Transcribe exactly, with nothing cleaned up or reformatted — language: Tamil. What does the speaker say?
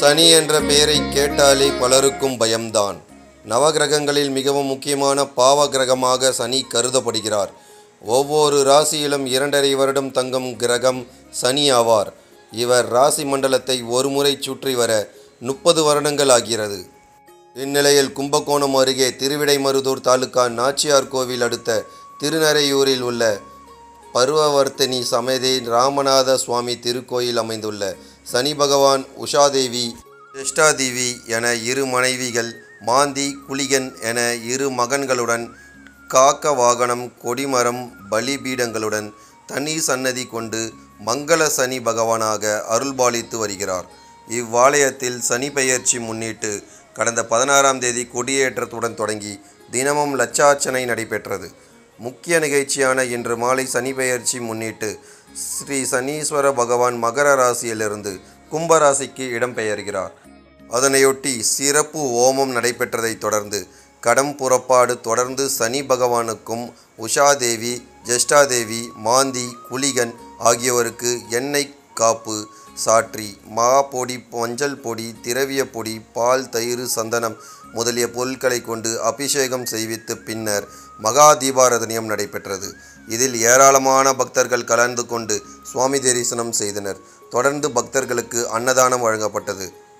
சனி என்ற பெயரை கேட்டாலே பலருக்கும் பயம்தான். நவகிரகங்களில் மிகவும் முக்கியமான பாவ கிரகமாக சனி கருதப்படுகிறார். ஒவ்வொரு ராசியிலும் இரண்டரை வருடம் தங்கும் கிரகம் சனி ஆவார். இவர் ராசி மண்டலத்தை ஒருமுறை சுற்றி வர முப்பது வருடங்கள் ஆகிறது. இந்நிலையில் கும்பகோணம் அருகே திருவிடைமருதூர் தாலுகா நாச்சியார் கோவில் அடுத்த திருநறையூரில் உள்ள பருவவர்த்தினி சமேத ராமநாத சுவாமி திருக்கோயில் அமைந்துள்ள சனி பகவான், உஷாதேவி, ஜெஷ்டாதேவி என இரு மனைவிகள், மாந்தி, குளிகன் என இரு மகன்களுடன் காக்க வாகனம், கொடிமரம், பலிபீடங்களுடன் தனி சன்னதி கொண்டு மங்கள சனி பகவானாக அருள்பாலித்து வருகிறார். இவ்வாலயத்தில் சனி பெயர்ச்சி முன்னிட்டு கடந்த பதினாறாம் தேதி கொடியேற்றத்துடன் தொடங்கி தினமும் லட்சார்ச்சனை நடைபெற்றது. முக்கிய நிகழ்ச்சியான இன்று மாலை சனி பெயர்ச்சி முன்னிட்டு ஸ்ரீ சனீஸ்வர பகவான் மகர ராசியிலிருந்து கும்பராசிக்கு இடம்பெயர்கிறார். அதனையொட்டி சிறப்பு ஓமம் நடைபெற்றதைத் தொடர்ந்து கடம் புறப்பாடு தொடர்ந்து சனி பகவானுக்கும் உஷாதேவி, ஜெஷ்டாதேவி, மாந்தி, குளிகன் ஆகியோருக்கு எண்ணெய் காப்பு சாற்றி மா பொடி, மஞ்சள் பொடி, திரவிய பொடி, பால், தயிர், சந்தனம் முதலிய பொருட்களை கொண்டு அபிஷேகம் செய்வித்து பின்னர் மகா தீபாராதனையும் நடைபெற்றது. இதில் ஏராளமான பக்தர்கள் கலந்து கொண்டு சுவாமி தரிசனம் செய்தனர். தொடர்ந்து பக்தர்களுக்கு அன்னதானம் வழங்கப்பட்டது.